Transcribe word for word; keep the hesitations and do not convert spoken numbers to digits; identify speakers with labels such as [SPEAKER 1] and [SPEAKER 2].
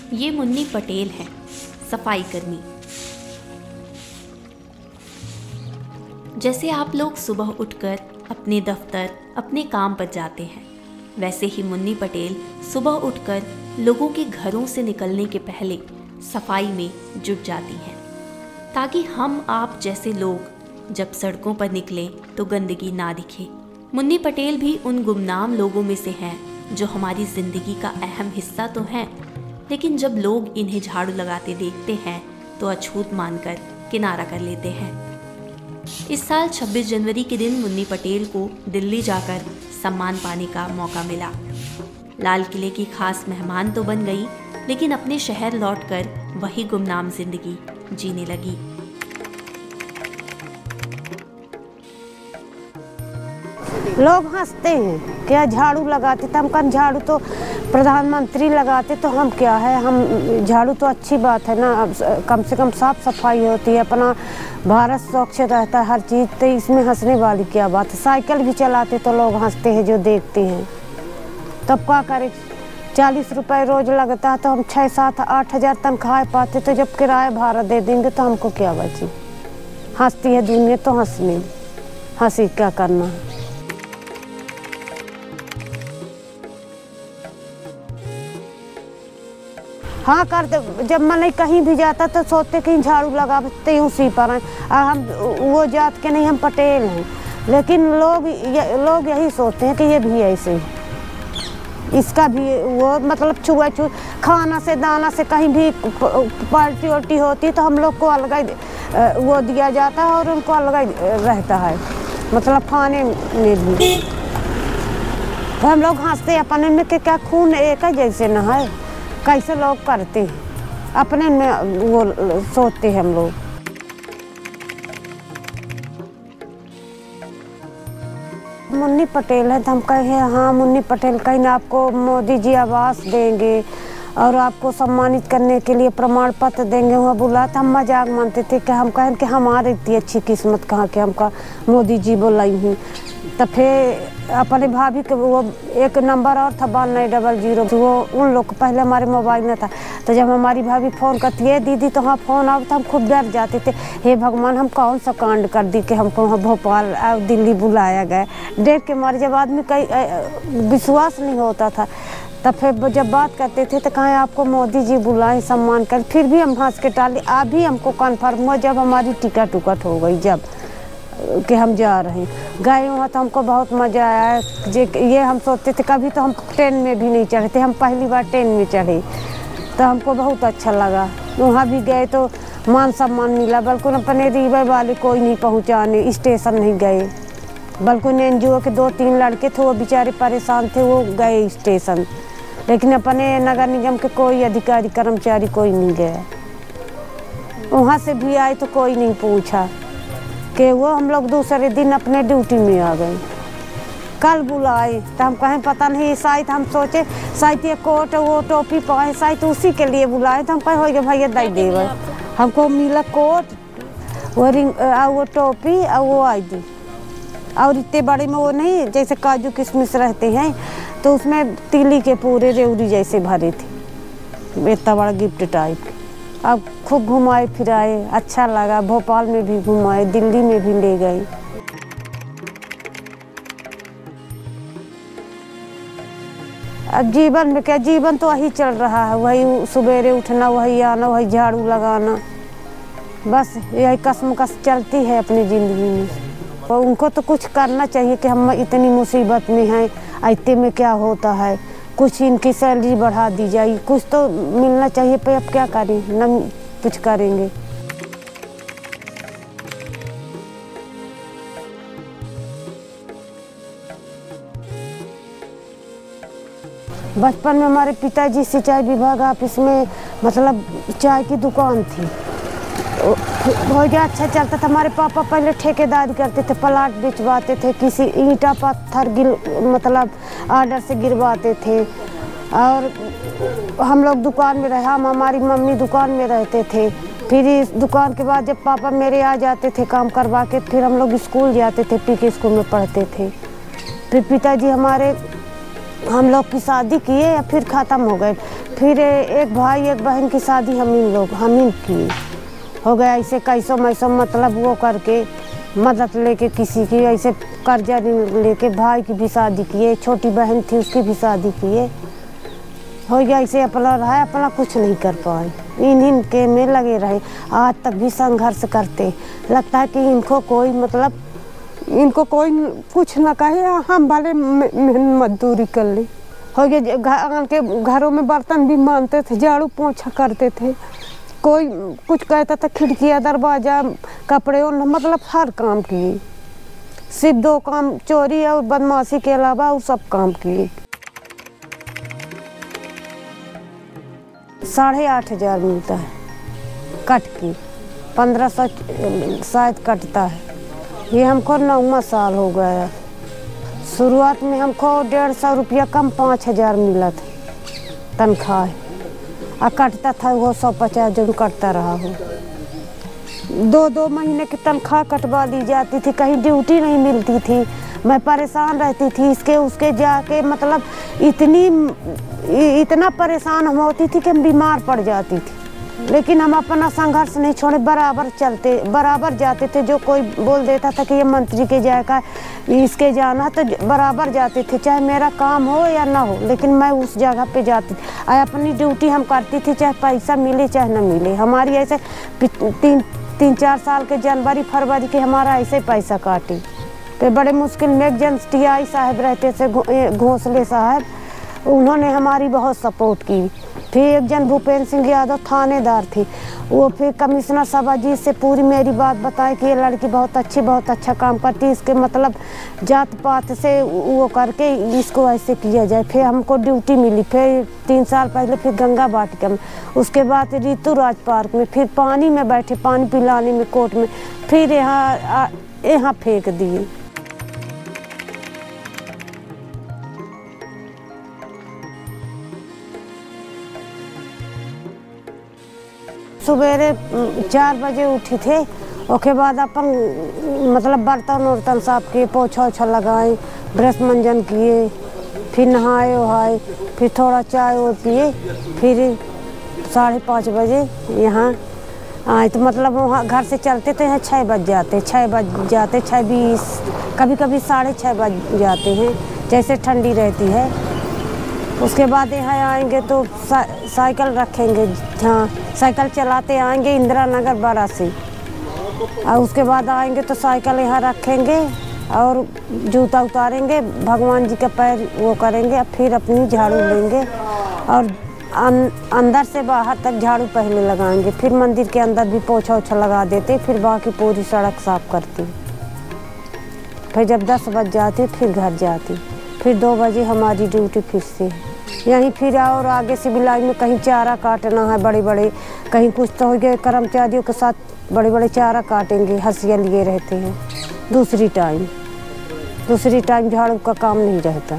[SPEAKER 1] ये मुन्नी पटेल है, सफाई कर्मी। जैसे आप लोग सुबह उठकर अपने दफ्तर, अपने काम पर जाते हैं, वैसे ही मुन्नी पटेल सुबह उठकर लोगों के घरों से निकलने के पहले सफाई में जुट जाती हैं, ताकि हम आप जैसे लोग जब सड़कों पर निकलें तो गंदगी ना दिखे। मुन्नी पटेल भी उन गुमनाम लोगों में से हैं जो हमारी ज़िंदगी का अहम हिस्सा तो हैं, लेकिन जब लोग इन्हें झाड़ू लगाते देखते हैं तो अछूत मानकर किनारा कर लेते हैं। इस साल छब्बीस जनवरी के दिन मुन्नी पटेल को दिल्ली जाकर सम्मान पाने का मौका मिला। लाल किले की खास मेहमान तो बन गई, लेकिन अपने शहर लौटकर वही गुमनाम जिंदगी जीने लगी।
[SPEAKER 2] लोग हंसते हैं, क्या झाड़ू लगाते, तो हम कम झाड़ू तो प्रधानमंत्री लगाते तो हम क्या है, हम झाड़ू तो अच्छी बात है ना, कम से कम साफ सफाई होती है, अपना भारत स्वच्छ रहता है हर चीज़, तो इसमें हंसने वाली क्या बात है। साइकिल भी चलाते तो लोग हंसते हैं जो देखते हैं। तब क्या करें, चालीस रुपए रोज लगता है तो हम छः सात आठ हज़ार तनख्वाह पाते, तो जब किराया भाड़ा दे देंगे तो हमको क्या बची। हंसती है दुनिया तो हंसने, हंसी क्या करना है। हाँ करते, जब मन कहीं भी जाता तो सोचते कहीं झाड़ू लगाते उसी पर हैं, और हम वो जात के नहीं, हम पटेल हैं, लेकिन लोग ये, लोग यही सोचते हैं कि ये भी ऐसे ही, इसका भी वो मतलब छुआ छू खाना से दाना से कहीं भी पार्टी वार्टी होती तो हम लोग को अलग वो दिया जाता है और उनको अलग रहता है, मतलब खाने में भी। तो हम लोग हंसते अपने में कि क्या खून एक है जैसे न है, कैसे लोग करते हैं, अपने में वो सोचते हैं हम लोग। मुन्नी पटेल है तो हम कहे हाँ मुन्नी पटेल, कहीं ना आपको मोदी जी आवास देंगे और आपको सम्मानित करने के लिए प्रमाण पत्र देंगे। वहाँ बुला तो हम मजाक मानते थे कि हम कहें कि हमारी इतनी अच्छी किस्मत कहाँ के हमका मोदी जी बुलाई हुई। तो फिर अपने भाभी के वो एक नंबर और था बाल नाइन डबल जीरो, वो उन लोग को पहले हमारे मोबाइल में था, तो जब हमारी भाभी फ़ोन करती है दीदी तो हाँ फ़ोन आओ, तो हम खूब डर जाते थे, हे भगवान हम कौन सा कांड कर दी कि हमको वहाँ भोपाल और दिल्ली बुलाया गया। डर के मारे जब आदमी कहीं विश्वास नहीं होता था, तब फिर जब बात करते थे तो कहें आपको मोदी जी बुलाएं सम्मान कर, फिर भी हम हंस के टाले। अभी हमको कन्फर्म हुआ जब हमारी टिकट उकट हो गई, जब कि हम जा रहे हैं गए वहाँ, तो हमको बहुत मज़ा आया। जे ये हम सोचते थे कभी तो हम ट्रेन में भी नहीं चढ़े थे, हम पहली बार ट्रेन में चढ़े तो हमको बहुत अच्छा लगा। वहाँ भी गए तो मान सम्मान मिला, बल्कि अपने रीवा वाले कोई नहीं पहुँचाने, स्टेशन नहीं गए, बल्कि एन जी ओ के दो तीन लड़के थे वो बेचारे परेशान थे, वो गए स्टेशन, लेकिन अपने नगर निगम के कोई अधिकारी कर्मचारी कोई नहीं गया। वहाँ से भी आए तो कोई नहीं पूछा कि वो हम लोग दूसरे दिन अपने ड्यूटी में आ गए। कल बुलाए तो हम कहें पता नहीं, शायद हम सोचे शायद ये कोट वो टोपी पाए, शायद उसी के लिए बुलाए, तो हम कहे हो गए भैया दई देवे। हमको मिला कोट, वो रिंग और वो टोपी और वो आई डी, और इतने बड़े में वो नहीं जैसे काजू किशमिश रहते हैं, तो उसमें तिली के पूरे रेवड़ी जैसे भरे थे, इतना बड़ा गिफ्ट टाइप। अब खूब घुमाए फिराए, अच्छा लगा, भोपाल में भी घुमाए, दिल्ली में भी ले गए। अब जीवन में क्या, जीवन तो वही चल रहा है, वही सवेरे उठना, वही आना, वही झाड़ू लगाना, बस यही कसमकस चलती है अपनी ज़िंदगी में। और उनको तो कुछ करना चाहिए कि हम इतनी मुसीबत में हैं, इतने में क्या होता है, कुछ इनकी सैलरी बढ़ा दी जाए, कुछ तो मिलना चाहिए। पे अब क्या करें, न कुछ करेंगे। बचपन में हमारे पिताजी सिंचाई विभाग ऑफिस में मतलब चाय की दुकान थी, बहुत अच्छा चलता था। हमारे पापा पहले ठेकेदारी करते थे, प्लाट बेचवाते थे, किसी ईंटा पत्थर गिर मतलब ऑर्डर से गिरवाते थे, और हम लोग दुकान में रहे, हम हमारी मम्मी दुकान में रहते थे। फिर इस दुकान के बाद जब पापा मेरे आ जाते थे काम करवा के, फिर हम लोग स्कूल जाते थे, पी के स्कूल में पढ़ते थे। फिर पिताजी हमारे हम लोग की शादी किए या फिर ख़त्म हो गए। फिर एक भाई एक बहन की शादी हम इन लोग हम इन किए हो गया। ऐसे कैसो मैसो मतलब वो करके मदद लेके किसी की ऐसे कर्जा लेके भाई की भी शादी किए, छोटी बहन थी उसकी भी शादी किए हो गया। ऐसे अपना रहा, अपना कुछ नहीं कर पाए, इन इन के में लगे रहे। आज तक भी संघर्ष करते, लगता है कि इनको कोई मतलब इनको कोई कुछ ना कहे, हम भले मजदूरी कर ले हो गया। के घरों में बर्तन भी मानते थे, झाड़ू पोछा करते थे, कोई कुछ कहता था खिड़कियाँ दरवाजा कपड़े और मतलब हर काम किए। सिर्फ दो काम चोरी और बदमाशी के अलावा वो सब काम किए। साढ़े आठ हजार मिलता है कट की, पंद्रह सौ शायद कटता है। ये हमको नौवां साल हो गया। शुरुआत में हमको डेढ़ सौ रुपया कम पाँच हजार मिला था तनख्वाह, और कटता था वो सौ पचास जो कटता रहा हो। दो दो महीने की तनख्वाह कटवा ली जाती थी, कहीं ड्यूटी नहीं मिलती थी। मैं परेशान रहती थी, इसके उसके जाके मतलब इतनी इतना परेशान हम होती थी कि हम बीमार पड़ जाती थी। लेकिन हम अपना संघर्ष नहीं छोड़े, बराबर चलते बराबर जाते थे। जो कोई बोल देता था कि ये मंत्री के जाएगा इसके जाना, तो बराबर जाते थे, चाहे मेरा काम हो या ना हो, लेकिन मैं उस जगह पे जाती थी। अपनी ड्यूटी हम करती थी, चाहे पैसा मिले चाहे ना मिले। हमारी ऐसे तीन तीन चार साल के जनवरी फरवरी के हमारा ऐसे पैसा काटी। तो बड़े मुश्किल में एक जन टी आई साहब रहते थे, घोंसले साहब, उन्होंने हमारी बहुत सपोर्ट की। फिर एक जन भूपेंद्र सिंह यादव थानेदार थी, वो फिर कमिश्नर सभा जी से पूरी मेरी बात बताए कि ये लड़की बहुत अच्छी बहुत अच्छा काम करती है, इसके मतलब जात पात से वो करके इसको ऐसे किया जाए। फिर हमको ड्यूटी मिली, फिर तीन साल पहले फिर गंगा वाटिका में, उसके बाद ऋतु राज पार्क में, फिर पानी में बैठे पानी पिलाने में कोर्ट में, फिर यहाँ यहाँ फेंक दिए। सवेरे चार बजे उठी थे, उसके बाद अपन मतलब बर्तन वर्तन साफ किए, पोछा ओछा लगाए, ब्रश मंजन किए, फिर नहाए वहाए, फिर थोड़ा चाय और पिए, फिर साढ़े पाँच बजे यहाँ आए। तो मतलब वहाँ घर से चलते तो यहाँ छः बज जाते छः बज जाते छः बीस कभी कभी साढ़े छः बज जाते हैं, जैसे ठंडी रहती है। उसके बाद यहाँ आएंगे तो सा, साइकिल रखेंगे, हाँ साइकिल चलाते आएंगे इंदिरा नगर बड़ा से, और उसके बाद आएंगे तो साइकिल यहाँ रखेंगे और जूता उतारेंगे, भगवान जी का पैर वो करेंगे, और फिर अपनी झाड़ू लेंगे और अं, अंदर से बाहर तक झाड़ू पहले लगाएंगे। फिर मंदिर के अंदर भी पोछा ओछा लगा देते, फिर बाकी पूरी सड़क साफ करती। फिर जब दस बज जाते फिर घर जाती, फिर दो बजे हमारी ड्यूटी फिर से यहीं। फिर और आगे से भी लाइन में कहीं चारा काटना है बड़े बड़े, कहीं कुछ तो हो गए, कर्मचारियों के साथ बड़े बड़े चारा काटेंगे, हंसिया लिए रहते हैं। दूसरी टाइम दूसरी टाइम झाड़ू का काम नहीं रहता।